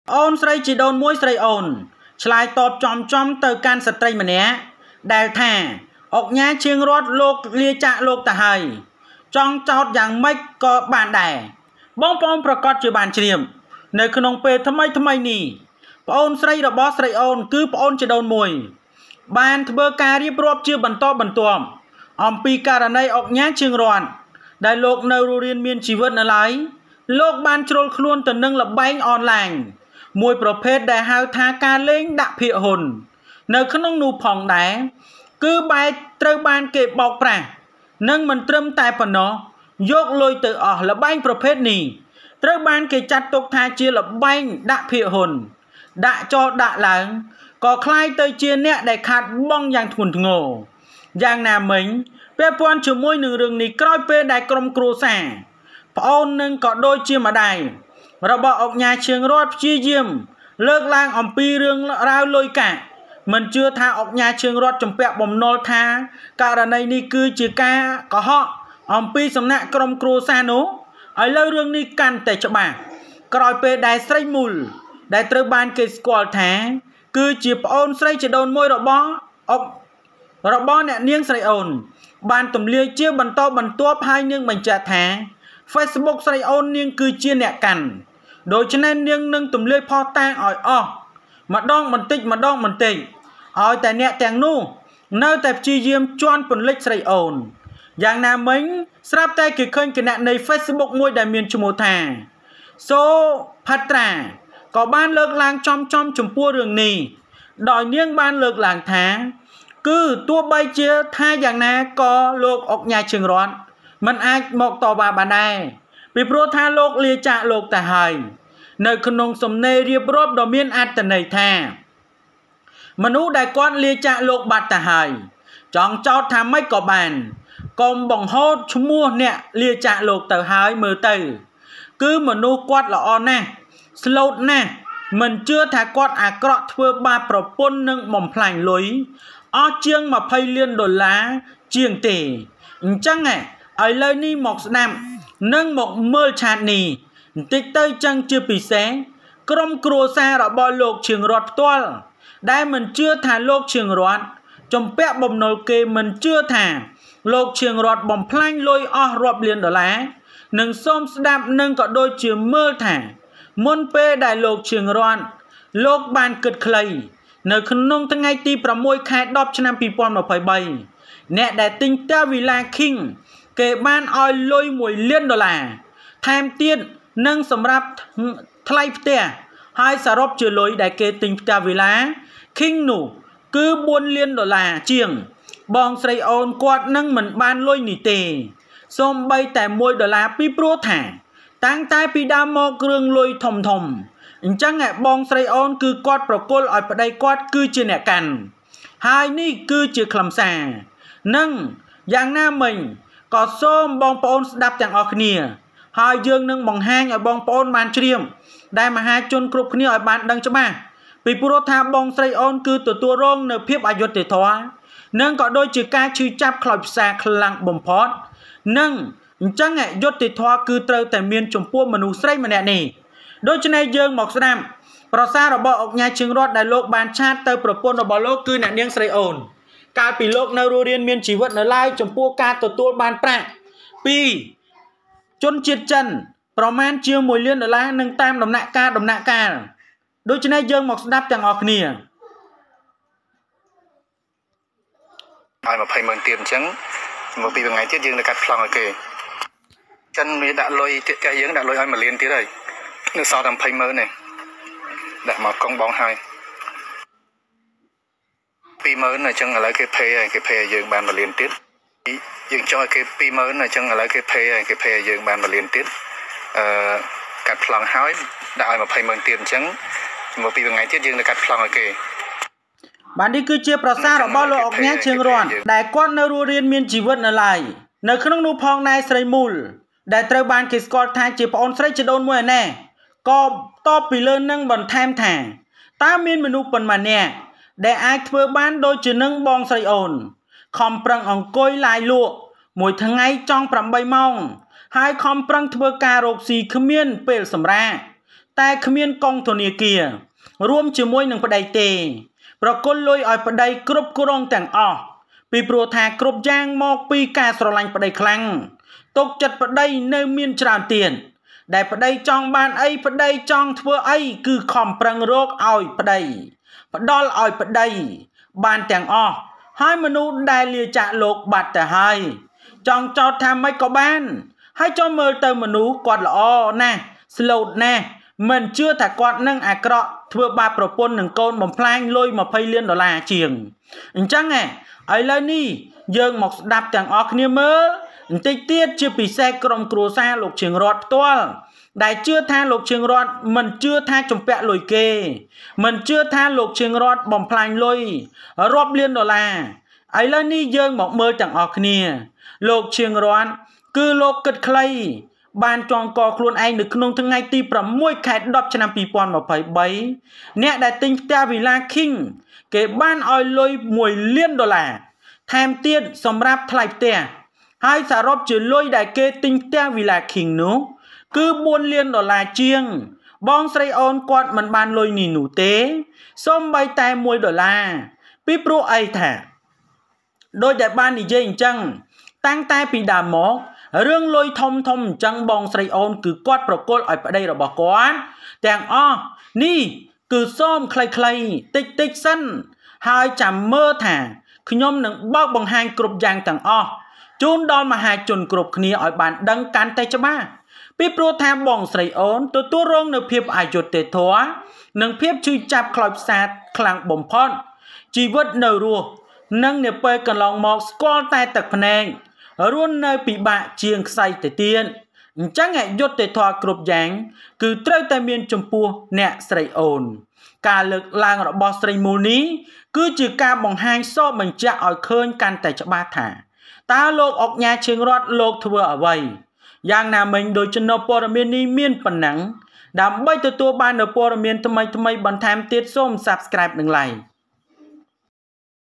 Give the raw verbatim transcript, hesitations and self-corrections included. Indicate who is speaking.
Speaker 1: ôn sấy chỉ đồn muối sấy ôn slide tọp chom chom từ can sạch tây mà nè đài thả ốc nhá chiêng rót lục lia chạ lục tà hầy trong chót dạng mấy có bàn đài bóng bóngประกอบជាបានជ្រាបនៅក្នុងពេលថ្មីថ្មីនេះប្អូនស្រីរបស់ស្រីអូនគឺប្អូនជាដូនមួយបានធ្វើការរៀបរាប់ជាបន្តបន្ទាប់អំពីករណីអុកញ៉ាជើងរត់ដែលលោកនៅរស់រានមានជីវិតនៅឡើយលោកបានជ្រុលខ្លួនទៅនឹងល្បែងអនឡាញមួយប្រភេទដែលហៅថាការលេងដាក់ភាគហ៊ុននៅក្នុងនោះផងដែរគឺបែរត្រូវបានគេបោកប្រាស់និងមិនត្រឹមតែប៉ុណ្ណោះយកលុយទៅអស់ល្បែងប្រភេទនេះត្រូវបានគេចាត់ទុកថាជាល្បែងដាក់ភាគហ៊ុនដាក់ចោលដាក់ឡើងក៏คล้ายទៅជាអ្នកដែលខាតបង់យ៉ាងធ្ងន់ធ្ងរយ៉ាងណាមិញពាក់ព័ន្ធជាមួយនឹងរឿងនេះក្រោយពេលដែលក្រុមគ្រួសារប្អូននឹងក៏ដូចជាម្ដាយរបស់អុកញ៉ាជើងរត់ព្យាយាមលើកឡើងអំពីរឿងរ៉ាវលុយកាក់មិនជឿថាអុកញ៉ាជើងរត់ចម្ពាក់បំណុលថាករណីនេះគឺជាការកុហកអំពីសំណាក់ក្រុមគ្រួសារនោះឥឡូវរឿងនេះកាន់តែច្បាស់ក្រោយពេលដែលស្រីមូលដែលត្រូវបានគេស្គាល់ថាគឺជាប្អូនស្រីជាដូនមួយរបស់អុករបស់អ្នកនាងស្រីអូនបានទម្លាយជាបន្តបន្ទាប់ហើយនាងបញ្ជាក់ថា Facebook ស្រីអូននាងគឺជាអ្នកកាន់ដូច្នេះនាងនឹងទម្លាយផុសតាងឲ្យអស់ម្ដងបន្តិចម្ដងបន្តិចឲ្យតែអ្នកទាំងនោះនៅតែព្យាយាមជន់ពន្លិចស្រីអូនយ៉ាងណាមិញស្រាប់តែគេឃើញគណនី Facebook មួយដែលមានឈ្មោះថាសូផាត្រាក៏បានលើកឡើងចំចំចំពោះរឿងនេះដោយនាងបានលើកឡើងថាគឺទោះបីជាថាយ៉ាងណាក៏លោកអុកញ៉ាជើងរត់មិនអាចមកតវ៉ាបានដែរពីព្រោះថាលោកលាចាកលោកទៅហើយនៅក្នុងសំណេររៀបរាប់ដ៏មានអត្ថន័យថាមនុស្សដែលគាត់លាចាកលោកបាត់ទៅហើយចង់ចោទថាម៉េចក៏បានកុំបង្ហូតឈ្មោះអ្នកលាចាកលោកទៅហើយមើលទៅគឺមនុស្សគាត់ល្អណាស់ស្លូតណាស់មិនជឿថាគាត់អាក្រក់ធ្វើបាបប្រពន្ធនឹងបំផ្លាញលុយអស់ជាងម្ភៃលានដុល្លារជាងទេអញ្ចឹងឥឡូវនេះមកស្ដាប់និងមកមើលឆាតនេះបន្តិចទៅចឹងជាពិសេសក្រុមគ្រួសាររបស់លោកឈៀងរត់ផ្ទាល់ដែលមិនជឿថាលោកឈៀងរត់ចំពាក់បំណុលគេមិនជឿថាលោកឈៀងរត់បំផ្លាញលុយអស់រាប់លានដុល្លារនិងសូមស្ដាប់និងក៏ដូចជាមើលថាមុនពេលដែលលោកឈៀងរត់លោកបានគិតខ្លីនៅក្នុងថ្ងៃទីប្រាំមួយខែដប់ឆ្នាំពីរពាន់ម្ភៃបីអ្នកដែលទិញផ្ទះ Villa King គេបានឲ្យលុយមួយលានដុល្លារថែមទៀតនិងសម្រាប់ថ្លៃផ្ទះហើយសរុបជាលុយដែលគេទិញផ្ទះ Villa King នោះគឺបួនលានដុល្លារជាងបងស្រីអូនគាត់នឹងមិនបានលុយនេះទេសូម្បីតែមួយដុល្លារពីព្រោះថាតាំងតែពីដើមមកគ្រឿងលុយធំធំអញ្ចឹងបងស្រីអូនគឺគាត់ប្រគល់ឲ្យប្តីគាត់គឺជាអ្នកកាន់ហើយនេះគឺជាខ្លឹមសារនិងយ៉ាងណាមិញក៏សូមបងប្អូនស្ដាប់ទាំងអស់គ្នាហើយយើងនឹងបង្ហាញឲ្យបងប្អូនបានជ្រាបដែលមហាជនគ្រប់គ្នាឲ្យបានដឹងច្បាស់ពីព្រោះថាបងស្រីអូនគឺទទួលរងនៅភាពអយុត្តិធម៌និងក៏ដូចជាការឈឺចាប់ខ្លោចផ្សាខ្លាំងបំផុតនិងអញ្ចឹងយុត្តិធម៌គឺត្រូវតែមានចំពោះមនុស្សស្រីម្នាក់នេះដូច្នេះយើងមកស្ដាប់ប្រសាររបស់អុកញ៉ាជើងរត់ដែលលោកបានឆាតទៅប្រពន្ធរបស់លោកគឺអ្នកនាងស្រីអូនកាលពីលោកនៅរស់រានមានជីវិតនៅឡើយចំពោះការទទួលបានប្រាក់ពីជនជាតិចិនប្រមាណជាមួយលានដុល្លារនឹងតាមដំណាក់កាលដំណាក់កាលដូច្នេះយើងមកស្ដាប់ទាំងអស់គ្នា
Speaker 2: ឲ្យម្ភៃម៉ឺនទៀតអញ្ចឹងមកពីថ្ងៃទៀតយើងនឹងកាត់ប្លង់ឲ្យគេចិនវាដាក់លុយទៀតតែយើងដាក់លុយឲ្យមួយលានទៀតហើយនៅសល់តែម្ភៃម៉ឺននេះដាក់មកកង់បងហើយពីរម៉ឺនអញ្ចឹងឥឡូវគេភេហើយគេភេឲ្យយើងបានមួយលានទៀតយើងចុះឲ្យគេពីរម៉ឺនអញ្ចឹងឥឡូវគេភេហើយគេភេឲ្យយើងបានមួយលានទៀតអឺកាត់ប្លង់ហើយដាក់ឲ្យម្ភៃម៉ឺនទៀតអញ្ចឹងមកពីថ្ងៃទៀតយើងនឹងកាត់ប្លង់ឲ្យគេ
Speaker 1: បាទនេះគឺជាប្រសាររបស់លោកអុកញ៉ាជើងរត់ដែលគាត់នៅរស់រានមានជីវិតនៅឡើយនៅក្នុងនោះផងដែរស្រីមូលដែលត្រូវបានគេស្គាល់ថាជាប្អូនស្រីជីដូនមួយឯណែក៏តបពីលើនឹងបន្ថែមថាតើមានមនុស្សប៉ុន្មាននាក់ដែលអាចធ្វើបានដូចជានឹងបងស្រីអូនខំប្រឹងអង្គុយឡាយលក់មួយថ្ងៃចង់ប្រាំបីម៉ោងហើយខំប្រឹងធ្វើការរកស៊ីគ្មានពេលសម្រាកតែគ្មានកងធនាគាររួមជាមួយនឹងប្តីទេប្រគល់លុយឲ្យប្តីគ្រប់គ្រងទាំងអស់ពីព្រោះថាគ្រប់យ៉ាងមកពីការស្រឡាញ់ប្តីខ្លាំងទុកចិត្តប្តីនៅមានច្រើនទៀតដែលប្តីចង់បានអីប្តីចង់ធ្វើអីគឺខំប្រឹងរកឲ្យប្តីផ្ដល់ឲ្យប្តីបានទាំងអស់ហើយមនុស្សដែលលាចាកលោកបាត់ទៅហើយចង់ចោទថាម៉េចក៏បានហើយចូលមើលទៅមនុស្សគាត់ល្អណាស់ស្លូតណាស់មិនជឿថាគាត់នឹងអាក្រក់ធ្វើបាបប្រពន្ធនឹងកូនបំផ្លាញលុយยี่สิบលានដុល្លារជាងអញ្ចឹងហ៎ឥឡូវនេះយើងមកស្ដាប់ទាំងអស់គ្នាមើលបន្តិចទៀតជាពិសេសក្រុមគ្រួសារលោកឈៀងរតផ្ទាល់ដែលជឿថាលោកឈៀងរតមិនជឿថាចំពាក់លុយគេមិនជឿថាលោកឈៀងរតបំផ្លាញលុយរាប់លានដុល្លារឥឡូវនេះយើងមកមើលទាំងអស់គ្នាលោកឈៀងរតគឺលោកគិតខ្លីបានចងកខ្លួនឯងនៅក្នុងថ្ងៃទី6ខែដប់ឆ្នាំยี่สิบยี่สิบสามអ្នកដែលទិញផ្ទះ Villa King គេបានឲ្យលុយមួយលានដុល្លារថែមទៀតសម្រាប់ថ្លៃផ្ទះហើយសរុបជាលុយដែលគេទិញផ្ទះ Villa King នោះគឺbốnលានដុល្លារជាងបងស្រីអូនគាត់មិនបានលុយនេះនោះទេសូម្បីតែមួយដុល្លារពីព្រោះអីថាដោយដែលបាននិយាយអញ្ចឹងតាំងតែពីដើមមករឿងលុយធំធំអញ្ចឹងបងស្រីអូនគឺគាត់ប្រគល់ឲ្យប្តីរបស់គាត់ទាំងអស់នេះគឺសូមខ្លីៗតិចតិចសិនហើយចាំមើលថាខ្ញុំនឹងបើកបង្ហាញគ្រប់យ៉ាងទាំងអស់ជូនដល់មហាជនគ្រប់គ្នាឲ្យបានដឹងកាន់តែច្បាស់ពីព្រោះថាបងស្រីអូនទទួលរងនៅភាពអយុត្តិធម៌និងភាពឈឺចាប់ខ្លោចផ្សាខ្លាំងបំផុតជីវិតនៅរស់និងនៅពេលកន្លងមកស្គាល់តែទឹកភ្នែករស់នៅពិបាកជាងខ្សែទៅទៀតអញ្ចឹងអយុត្តិធម៌គ្រប់យ៉ាងគឺត្រូវតែមានចំពោះអ្នកស្រីអូនការលើកឡើងរបស់ស្រីមូលនេះគឺជាការបង្ហាញសោបញ្ជាក់ឲ្យឃើញកាន់តែច្បាស់ថាតើលោកអុកញ៉ាឈៀងរតលោកធ្វើអ្វីយ៉ាងណាមិញដោយចំណុចព័ត៌មាននេះមានប៉ុណ្ណឹងដើម្បីទទួលបាននូវព័ត៌មានថ្មីៗបន្ថែមទៀតសូម Subscribe និង Like